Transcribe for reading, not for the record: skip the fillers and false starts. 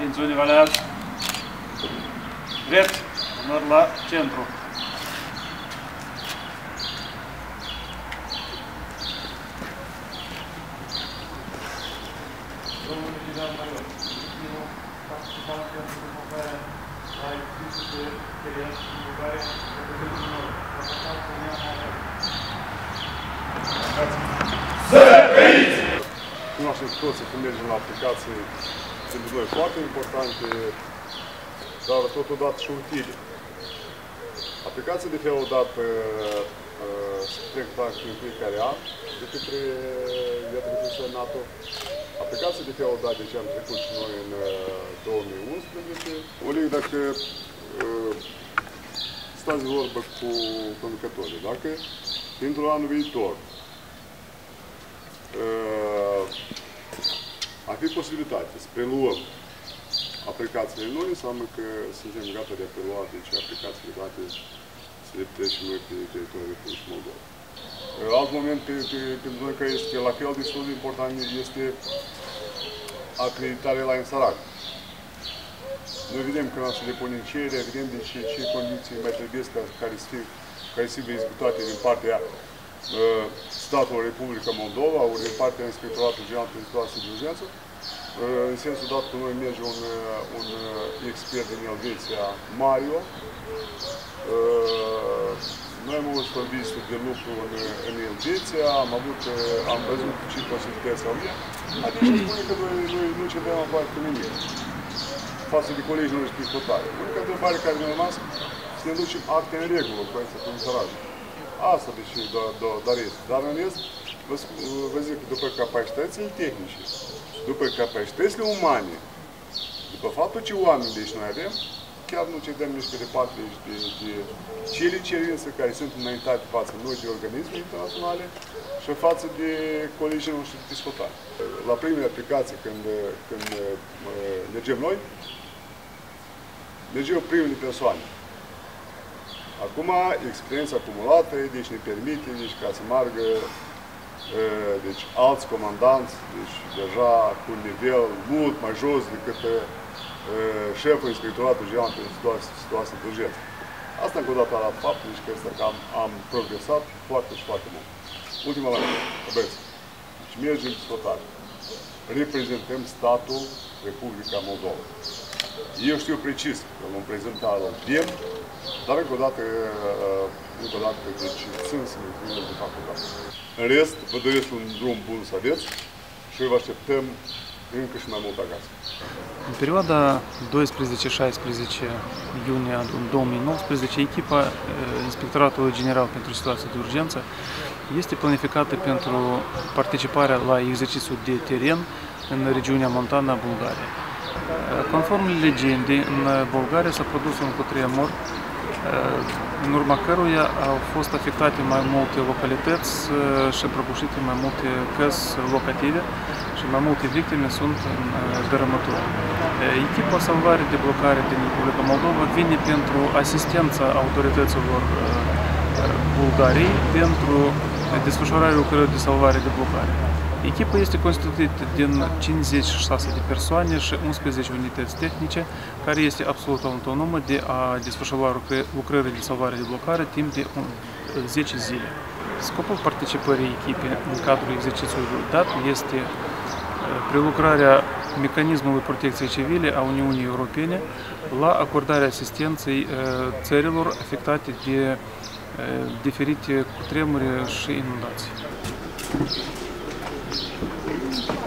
Atențiune, valează. Drept, urmăr la centru. Domnul general major, obiectivul participant pentru promovarea la exercițiul de teren în Bulgaria, reprezentul noi, raportat cu Uniunea Moldova. Cunoaștem cu toții când mergem la aplicații, pentru noi foarte importante, dar totodată și utile. Aplicații de felul dat se trec practic în fiecare an de către NATO. Aplicații de felul dat de ce am trecut și noi în 2011. Oleg, dacă stați de vorbă cu conducătorii, dacă pentru anul viitor ar fi posibilitate să preluăm aplicațiile noi, înseamnă că suntem gata de a prelua aplicațiile date să le trecem noi pe teritoriul Republicii Moldova. Alt moment pentru noi care este la fel destul de important este acreditarea la Însărac. Noi vedem că se depunem cererea, vedem de ce condiții mai trebuie care să fie executate din partea statul Republica Moldova, ori din partea Inspectoratului General pentru Situații de Urgență. În sensul dat că noi merge un expert din Elveția, Mario. Noi am avut o vizită de lucru în Elveția, am văzut ce posibilități au ei. Adică spune că noi nu cedăm afară cu nimic față de colegii noștri de hotare. Unica întrebare care ne-a rămas, să ne ducem acte în regulă cu Însăracul. Asta de ce doar este. Dar în rest, vă zic că după capacitățile tehnice, după capacitățile umane, după faptul ce oameni deci noi avem, chiar nu cedăm nici pe departe de cele cerințe care sunt înaintate față noi de organisme internaționale și față de colegii noștri de discutare. La primele aplicații, când mergem noi, mergem primele persoane. Acum, experiența acumulată, deci ne permite, deci, ca să meargă deci, alți comandanți, deci deja cu un nivel mult mai jos decât șeful Inspectoratului General pentru Situații de Urgență. Asta încă o dată arată faptul deci, că am progresat foarte și foarte mult. Ultima oară, băieți, deci mergem în discutare. Reprezentăm statul Republica Moldova. Eu știu precis că vom prezenta la timp, dar încă o dată, deci țin să ne prindem de facultate. În rest, vă doresc un drum bun să aveți și vă așteptăm încă și mai mult acasă. În perioada 12-16 iunie 2019, echipa Inspectoratului General pentru Situații de Urgență este planificată pentru participarea la exercițiul de teren în regiunea montană a Bulgariei. Conform legendei, în Bulgaria s-a produs un cutremur, în urma căruia au fost afectate mai multe localități și prăbușite mai multe căsi locative și mai multe victime sunt în dărâmături. Echipa salvare de blocare din Republica Moldova vine pentru asistența autorităților Bulgariei pentru desfășurarea lucrărilor de salvare de blocare. Echipa este constituită din 56 de persoane și 11 unități tehnice, care este absolut autonomă de a desfășura lucrările de salvare de blocare timp de 10 zile. Scopul participării echipei în cadrul exercițiului dat este prelucrarea mecanismului protecției civile a Uniunii Europene la acordarea asistenței țărilor afectate de diferite cutremure și inundații.